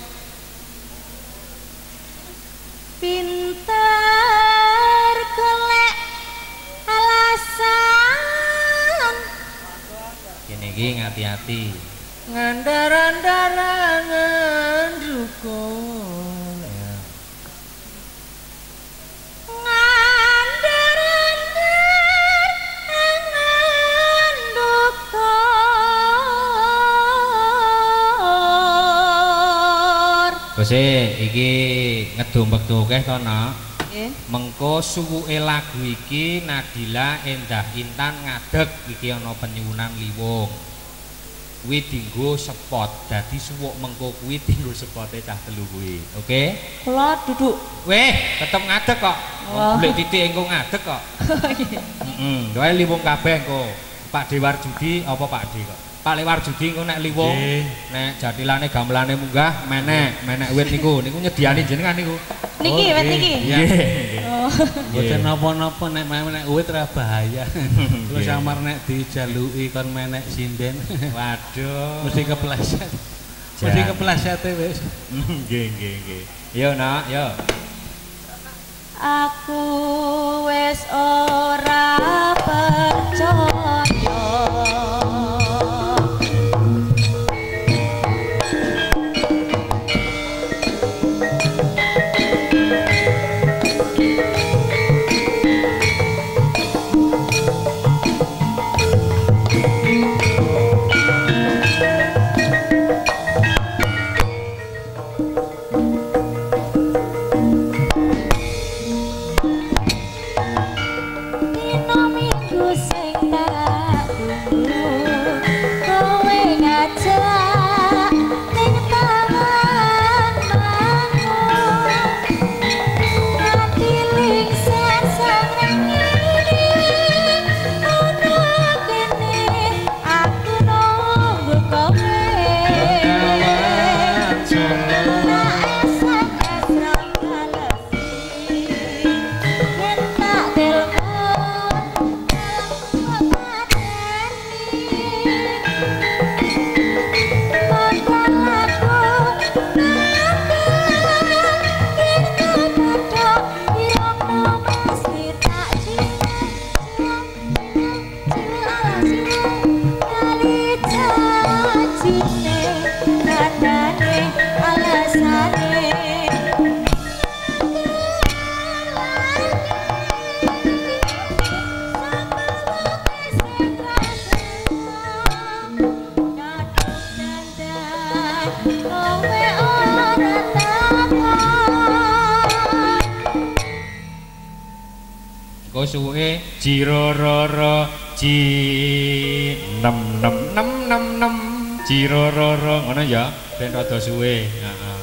pinter golek alasan. kene iki ngati-ati. Ngandar-andarangan rukun. Ya. Ngandar-andarangan dukun. Bose iki ngedombek-dokeh to, Nak. Nggih. Mengko suwuke lagu iki Nadila Endah Intan ngadeg iki ana penyuwunan liwung. Kuwi dienggo spot, dadi suwuk mengko kuwi dienggo spote cah telu kuwi. Oke? Kula duduk. Weh, tetep ngadeg kok. Oh. Golek titik engko ngadeg kok. Heeh, kowe liwung kabeh engko. Pak Dewar Judi apa Pak D kok? Pak Lewar Judi engko nek liwung, nek jatilane gamelane munggah menek wit niku nyediani jenengan niku. Niki wit niki. Nggih. Oh. Mboten napa-napa nek menek uwit ora bahaya. Terus samar nek dijaluki kon menek sinden. Waduh. Mesti kepleset. Mesti kepleset wis. Nggih. Yo, Nak, yo. Aku wis ora percaya. Engko suwuke jirororo ji nem nem nem nem nem jirororo ngono ya ben rada suwe. Heeh.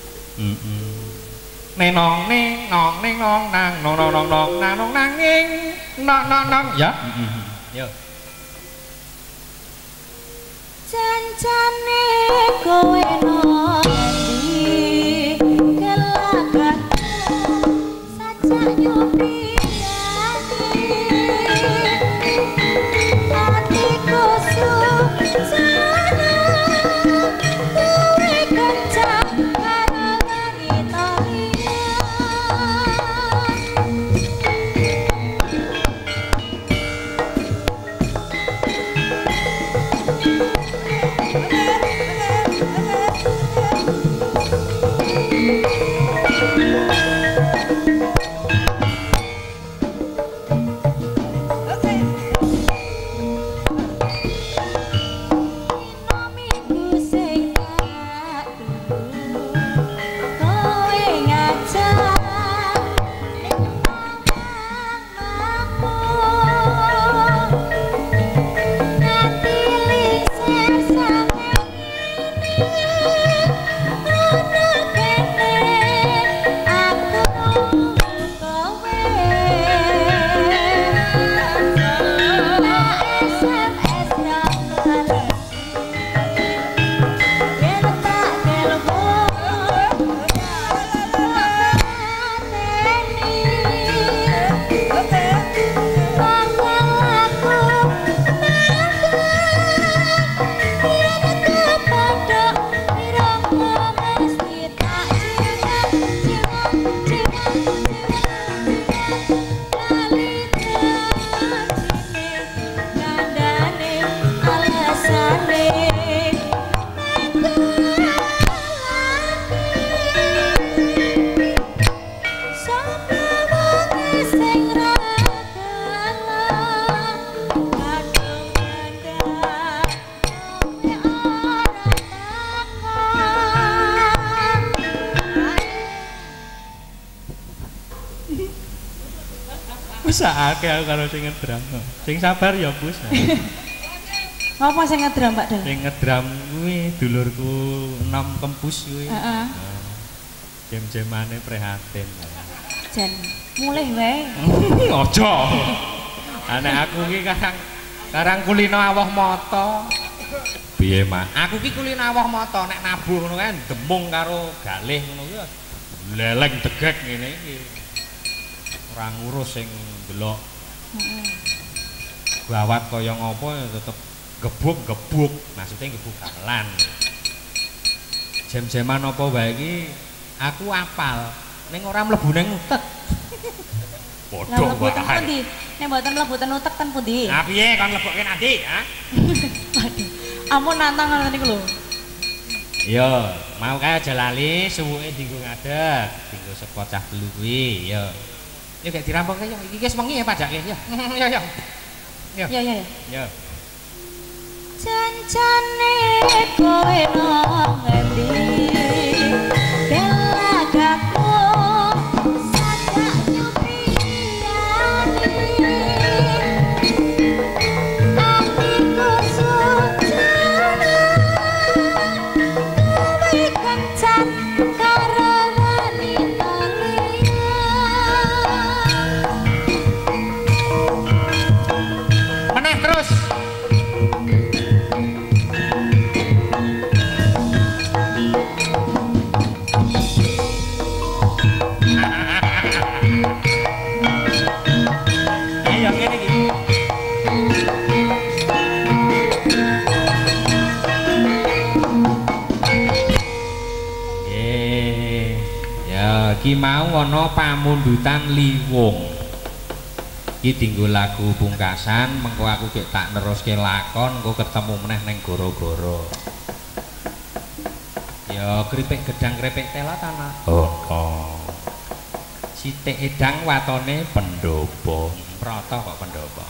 Nenong ning nong ning nong nang nong nong nong nong nang nong nang ning nong nong nong ya. Yo. Jancane kowe nonti gelagat sajak nyupi hatiku susana kowe kencang karo langit Sakake aku karo sing ngedram. Sing sabar ya, Bus. Apa sing ngedram, Pak Dal? Sing ngedram kuwi dulurku Nom Kempus kuwi. Heeh. Jem-jemane prihatin. Jan mulih wae. Aja. Anek aku ki karang kulino awah mata. Piye, Mak? Aku ki kulino awah mata nek nabuh ngono kae demung karo galih ngono kuwi. Leleng degek ngene iki. Ora ngurus sing delok. Heeh. Gawat kaya ngopo ya tetep gebuk-gebuk, maksudnya gebuk gamelan. Jam-jaman apa wae iki aku apal, ning ora mlebu ning utek. Podho wae. Nek mboten mlebu ten utek ten pundi? Nah piye kon mlebokke nanti, ha? Waduh, ampun nantang ngoten niku lho. Yo, mau kae aja lali suwuke dienggo ngadeg, dienggo saka cah telu kuwi, yo. Yo gak dirampungke yo, iki wis wengi ya pajake, yo. Yo yo. Yo. Yo yo yo. Yo. Jancane kowe nang ngendi delagaku sajak nyupiani hatiku susana kowe kencan karo wanita liya Meneh terus. Ayo ngene iki. Ya iki mau ana pamundutan liwung. Iki dienggo lagu pungkasan, mengko aku gek tak neruske lakon, engko ketemu meneh ning goro-goro. Ya kripik gedang kripik tela tanah. Oh. Sithik edang watone pendopo. Prata kok pendopo.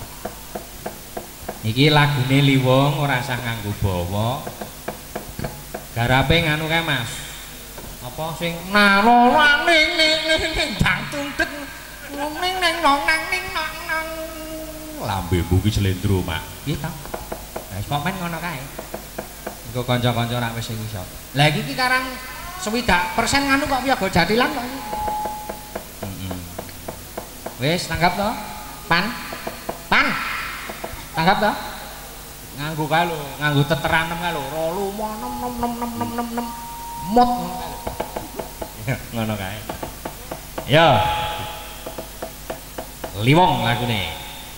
Iki lagune liwung ora usah nganggo bawa. Garape nganu kae Mas. Apa sing nalolaning ning dang tundhet Ning nang nong nang ning nong nong. Lambemu ki slendro, Mak. Piye to? Lah komen ngono kae. Engko kanca-kanca rak wis sing iso. Lah iki karang 60% nganu kok Wiyaga Jatilan kok. Wis tanggap to? Pan. Tanggap to? Nganggo kae lho, nganggo teteranem kae lho. Rolu nom mot ngono kae. Ya. Liwong lagune.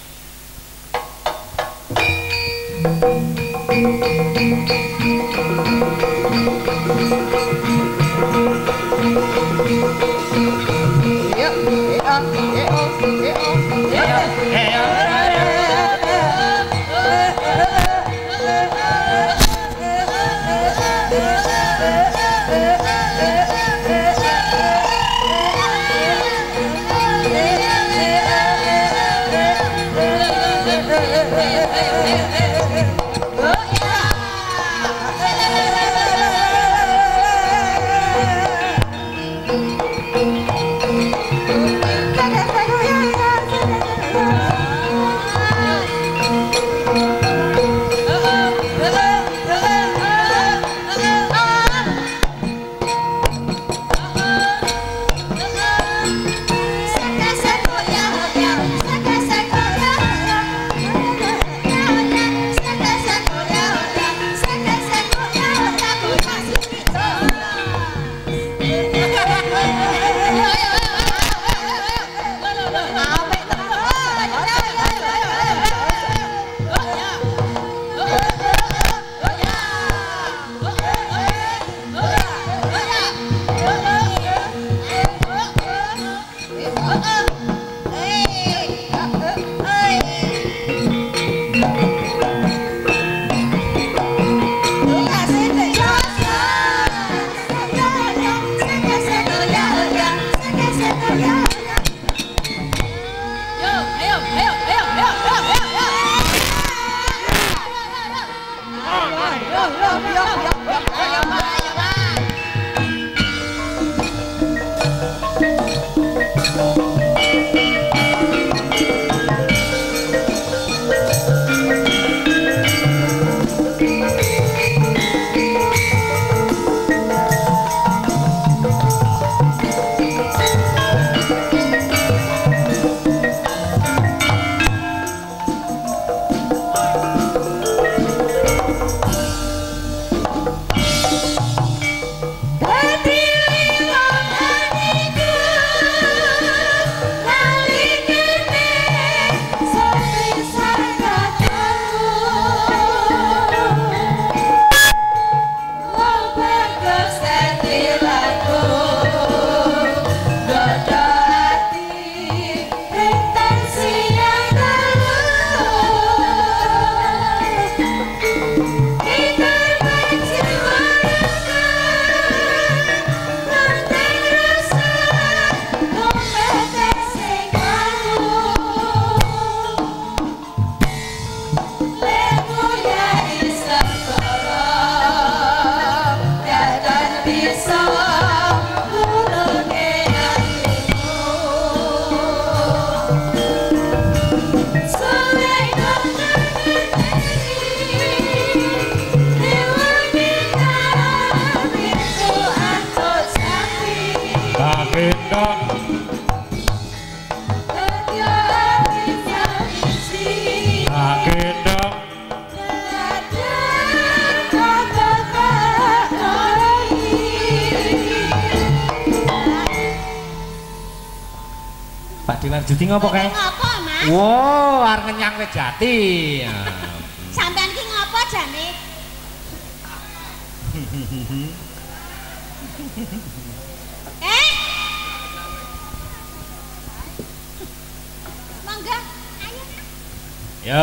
Judi ngopo kae? Ngopo, Mas? Wow, arep ngenyang wit jati. Sampeyan ki ngopo jane? Mangga, ayo. Yo.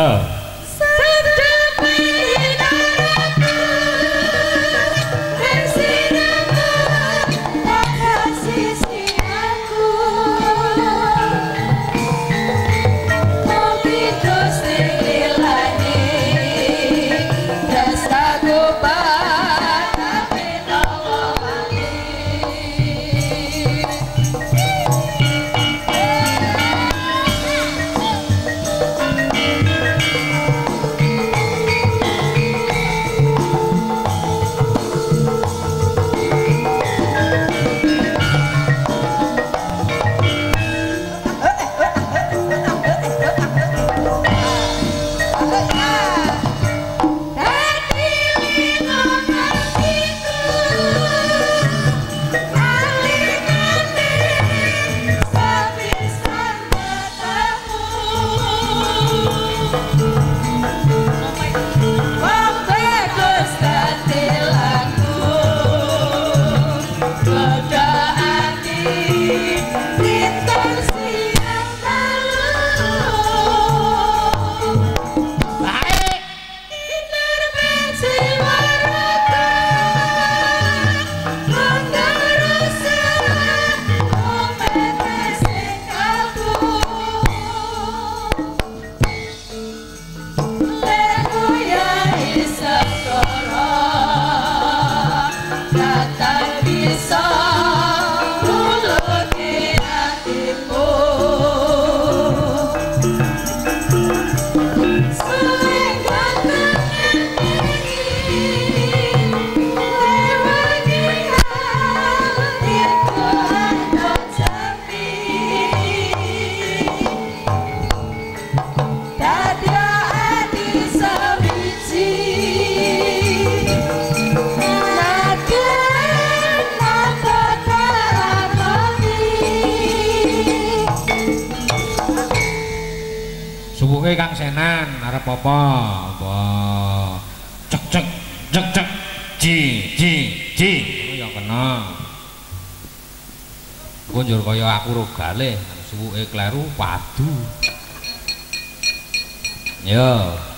suwuke Kang Senan arep apa? Apa? Cek cek cek cek ji ji ya kena. Kunjur kaya aku rogale suwuke kleru padu. Yo